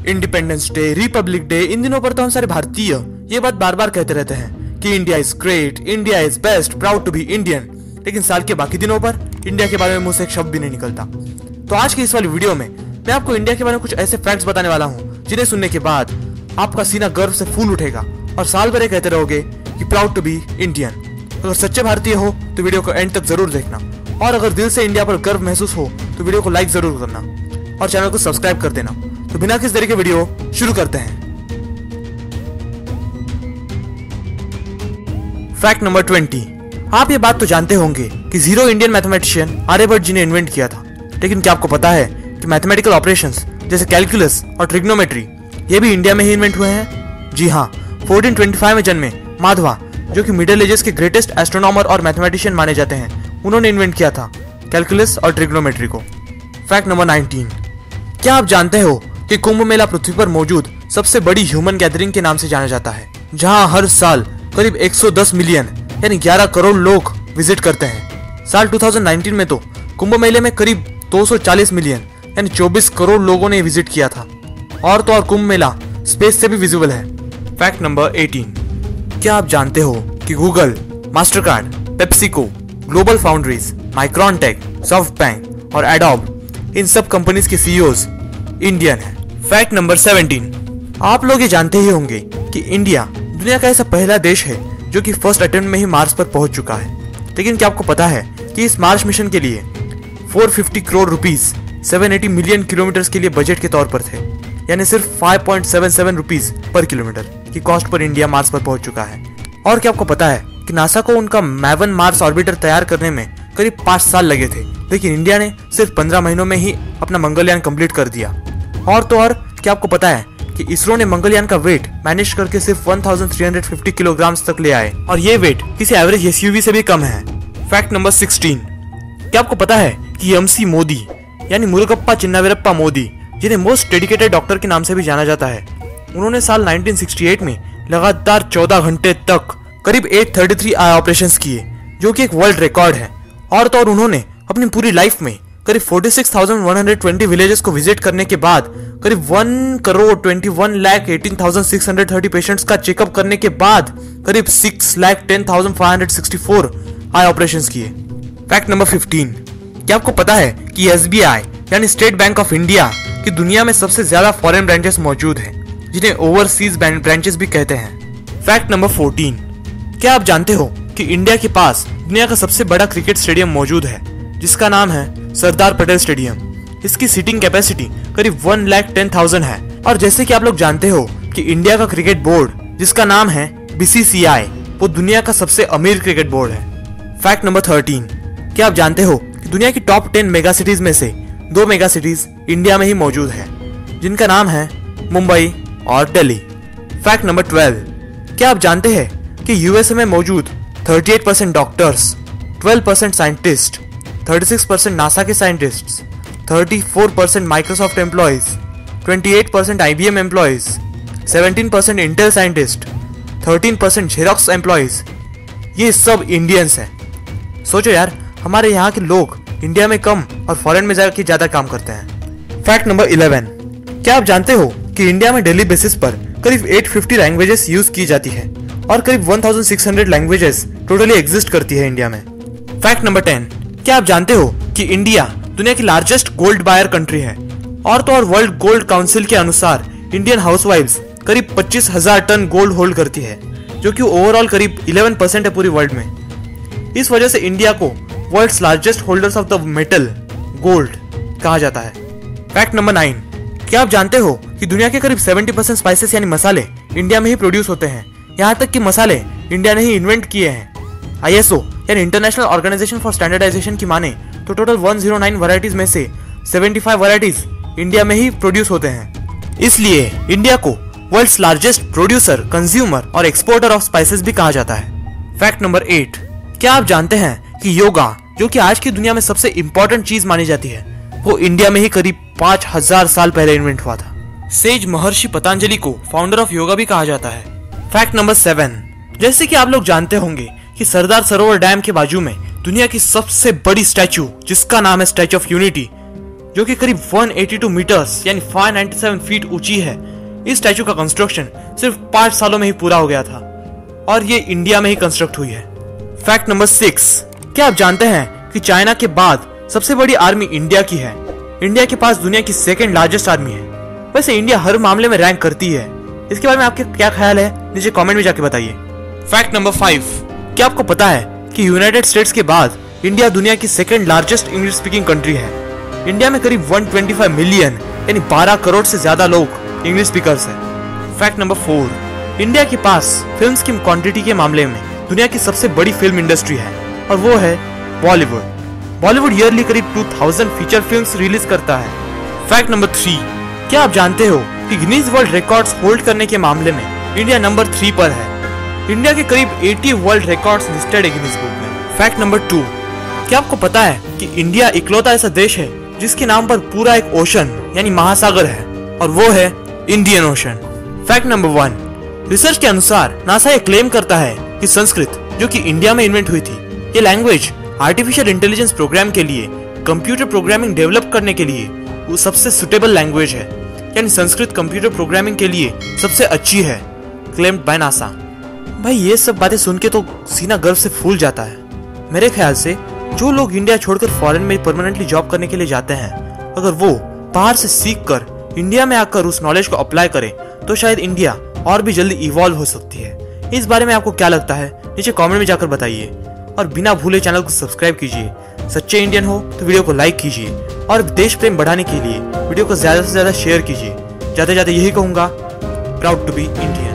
Independence day, republic day, इन दिनों पर तो हम सारे भारतीय ये बात बार बार कहते रहते हैं कि India is great, India is best, proud to be Indian. लेकिन साल के बाकी दिनों पर इंडिया के बारे में मुंह से एक शब्द भी नहीं निकलता। तो आज की इस वाली वीडियो में मैं आपको इंडिया के बारे में कुछ ऐसे फैक्ट्स बताने वाला हूँ जिन्हें सुनने के बाद आपका सीना गर्व से फूल उठेगा और साल भर कहते रहोगे कि प्राउड टू बी इंडियन। अगर सच्चे भारतीय हो तो वीडियो को एंड तक जरूर देखना, और अगर दिल से इंडिया पर गर्व महसूस हो तो वीडियो को लाइक जरूर करना और चैनल को सब्सक्राइब कर देना। तो बिना किसी देरी के वीडियो शुरू करते हैं। Fact number 20। आप ये बात तो जानते होंगे कि zero Indian mathematician Aryabhatta ji ने इन्वेंट किया था, लेकिन क्या आपको पता है कि मैथमेटिकल ऑपरेशंस जैसे कैलकुलस और ट्रिग्नोमेट्री ये भी इंडिया में ही इन्वेंट हुए हैं? जी हाँ, 1425 में जन्मे माधवा, जो कि मिडिल एजेस के ग्रेटेस्ट एस्ट्रोनॉमर और मैथमेटिशियन माने जाते हैं, उन्होंने इन्वेंट किया था कैलकुलस और ट्रिग्नोमेट्री को। Fact number 19। क्या आप जानते हो कि कुंभ मेला पृथ्वी पर मौजूद सबसे बड़ी ह्यूमन गैदरिंग के नाम से जाना जाता है, जहां हर साल करीब 110 मिलियन यानी 11 करोड़ लोग विजिट करते हैं। साल 2019 में तो कुंभ मेले में करीब 240 मिलियन यानी 24 करोड़ लोगों ने विजिट किया था। और तो और कुंभ मेला स्पेस से भी विजिबल है। Fact number 18। क्या आप जानते हो कि Google, Mastercard, PepsiCo, Global Foundries, Micron Tech, SoftBank और एडोब इन सब कंपनीज के सीईओज इंडियन हैं। Fact number 17। आप लोग ये जानते ही होंगे कि इंडिया दुनिया का ऐसा पहला देश है जो कि फर्स्ट अटेम्प्ट में ही मार्स पर पहुंच चुका है। लेकिन क्या आपको पता है कि इस मार्स मिशन के लिए 450 करोड़ रुपीस 780 मिलियन किलोमीटर के लिए बजट के तौर पर थे, यानी सिर्फ 5.77 रुपीस पर किलोमीटर की कॉस्ट पर इंडिया मार्स पर पहुंच चुका है। और क्या आपको पता है कि नासा को उनका मैवन मार्स ऑर्बिटर तैयार करने में करीब 5 साल लगे थे, लेकिन इंडिया ने सिर्फ 15 महीनों में ही अपना मंगलयान कंप्लीट कर दिया। और तो और क्या आपको पता है कि इसरो ने मंगलयान का वेट मैनेज करके सिर्फ 1350 किलोग्राम तक ले आए, और ये वेट किसी एवरेज एसयूवी से भी कम है। Fact number 16। क्या आपको पता है कि एमसी मोदी यानी मुरुगप्पा चिन्नावीरप्पा मोदी, जिन्हें मोस्ट डेडिकेटेड डॉक्टर के नाम से भी जाना जाता है, उन्होंने साल 1968 में लगातार 14 घंटे तक करीब 833 आई ऑपरेशंस किए, जो कि एक वर्ल्ड रिकॉर्ड है। और तो और उन्होंने अपनी पूरी लाइफ में करीब 46,120 विलेजेस को विजिट करने के बाद करीब 1,21,18,630 पेशेंट्स का चेकअप करने के बाद करीब 6,10,564 आई ऑपरेशंस किए। Fact number 15। क्या आपको पता है कि एसबीआई यानी स्टेट बैंक ऑफ इंडिया की दुनिया में सबसे ज्यादा फॉरेन ब्रांचेस मौजूद हैं, जिन्हें ओवरसीज ब्रांचेस भी कहते हैं। Fact number 14। क्या आप जानते हो कि इंडिया के पास दुनिया का सबसे बड़ा क्रिकेट स्टेडियम मौजूद है, जिसका नाम है सरदार पटेल स्टेडियम। इसकी सीटिंग कैपेसिटी करीब 1,10,000 है। और जैसे कि आप लोग जानते हो कि इंडिया का क्रिकेट बोर्ड, जिसका नाम है BCCI, वो दुनिया का सबसे अमीर क्रिकेट बोर्ड है। Fact number 13। क्या आप जानते हो कि दुनिया की टॉप 10 मेगा सिटीज में से 2 मेगा सिटीज इंडिया में ही मौजूद है, जिनका नाम है मुंबई और दिल्ली। Fact number 12। क्या आप जानते हैं कि यूएसए में मौजूद 38% डॉक्टर्स, 12% साइंटिस्ट, 36% नासा के scientists, 34% Microsoft employees, 28% IBM employees, 17% Intel scientist, 13% Xerox employees, ये सब इंडियंस हैं। सोचो यार, हमारे यहाँ के लोग इंडिया में कम और फॉरेन में जाकर ज्यादा काम करते हैं। Fact number 11। क्या आप जानते हो कि इंडिया में डेली बेसिस पर करीब 850 लैंग्वेजेस यूज की जाती है, और करीब 1600 लैंग्वेजेस टोटली एग्जिस्ट करती है इंडिया में। Fact number 10। क्या आप जानते हो कि इंडिया दुनिया की लार्जेस्ट गोल्ड बायर कंट्री है, और तो और वर्ल्ड गोल्ड काउंसिल के अनुसार इंडियन हाउसवाइफ्स करीब 25,000 टन गोल्ड होल्ड करती है, जो कि ओवरऑल करीब 11% है पूरी वर्ल्ड में। इस वजह से इंडिया को world's largest holders of the metal gold कहा जाता है। Fact number 9। क्या आप जानते हो कि दुनिया के करीब 70% स्पाइसेस यानी मसाले इंडिया में ही प्रोड्यूस होते हैं। यहाँ तक कि मसाले इंडिया ने ही इन्वेंट किए हैं। ISO यानी इंटरनेशनल ऑर्गेनाइजेशन फॉर स्टैंडर्डाइजेशन की माने तो टोटल 109 वैरायटीज में से 75 वैरायटीज इंडिया में ही प्रोड्यूस होते हैं। इसलिए इंडिया को वर्ल्ड्स लार्जेस्ट प्रोड्यूसर, कंज्यूमर और एक्सपोर्टर ऑफ स्पाइसेस भी कहा जाता है। Fact number 8। क्या आप जानते हैं कि योगा, जो कि आज की दुनिया में सबसे इंपॉर्टेंट चीज मानी जाती है, वो इंडिया में ही करीब 5000 साल पहले इन्वेंट हुआ था। सेज महर्षि पतंजलि को फाउंडर ऑफ योगा भी कहा जाता है। Fact number 7। जैसे कि आप लोग जानते होंगे कि सरदार सरोवर डैम के बाजू में दुनिया की सबसे बड़ी स्टैचू, जिसका नाम है स्टैचू ऑफ यूनिटी, जो कि करीब 182 मीटर्स यानी 597 फीट ऊंची है। इस स्टैचू का कंस्ट्रक्शन सिर्फ 5 सालों में ही पूरा हो गया था और ये इंडिया में ही कंस्ट्रक्ट हुई है। फैक्ट नंबर 6, क्या आप जानते हैं कि चाइना के बाद सबसे बड़ी आर्मी इंडिया की है। इंडिया के पास दुनिया की सेकेंड लार्जेस्ट आर्मी है। वैसे इंडिया हर मामले में रैंक करती है। इसके बारे में आपके क्या ख्याल है, नीचे कमेंट में जाके बताइए। फैक्ट नंबर 5, क्या आपको पता है कि यूनाइटेड स्टेट्स के बाद इंडिया दुनिया की second largest English speaking country है। इंडिया में करीब 125 मिलियन यानी 12 करोड़ से ज्यादा लोग इंग्लिश स्पीकर्स हैं। फैक्ट नंबर 4, इंडिया के पास फिल्म्स की क्वांटिटी के मामले में दुनिया की सबसे बड़ी फिल्म इंडस्ट्री है और वो है बॉलीवुड। बॉलीवुड ईयरली करीब 2000 फीचर फिल्म्स रिलीज करता है। फैक्ट नंबर 3, क्या आप जानते हो कि गिनीज वर्ल्ड रिकॉर्ड्स होल्ड करने के मामले में इंडिया नंबर 3 पर है। इंडिया के करीब 80 वर्ल्ड रिकॉर्ड्स लिस्टेड है गिनीज बुक में। फैक्ट नंबर 2, क्या आपको पता है कि इंडिया इकलौता ऐसा देश है जिसके नाम पर पूरा एक ओशन यानी महासागर है और वो है Indian Ocean. Fact number 1, research के अनुसार नासा ये क्लेम करता है कि संस्कृत जो कि इंडिया में इन्वेंट हुई थी, ये लैंग्वेज आर्टिफिशियल इंटेलिजेंस प्रोग्राम के लिए, कंप्यूटर प्रोग्रामिंग डेवलप करने के लिए वो सबसे सुटेबल लैंग्वेज है, यानी संस्कृत कंप्यूटर प्रोग्रामिंग के लिए सबसे अच्छी है, क्लेम्ड बाय नासा। भाई ये सब बातें सुन के तो सीना गर्व से फूल जाता है। मेरे ख्याल से जो लोग इंडिया छोड़कर फॉरेन में परमानेंटली जॉब करने के लिए जाते हैं, अगर वो बाहर से सीख कर इंडिया में आकर उस नॉलेज को अप्लाई करें तो शायद इंडिया और भी जल्दी इवॉल्व हो सकती है। इस बारे में आपको क्या लगता है, नीचे कमेंट में जाकर बताइए और बिना भूले चैनल को सब्सक्राइब कीजिए। सच्चे इंडियन हो तो वीडियो को लाइक कीजिए और देश प्रेम बढ़ाने के लिए वीडियो को ज्यादा से ज्यादा शेयर कीजिए। जाते जाते यही कहूंगा, प्राउड टू बी इंडियन।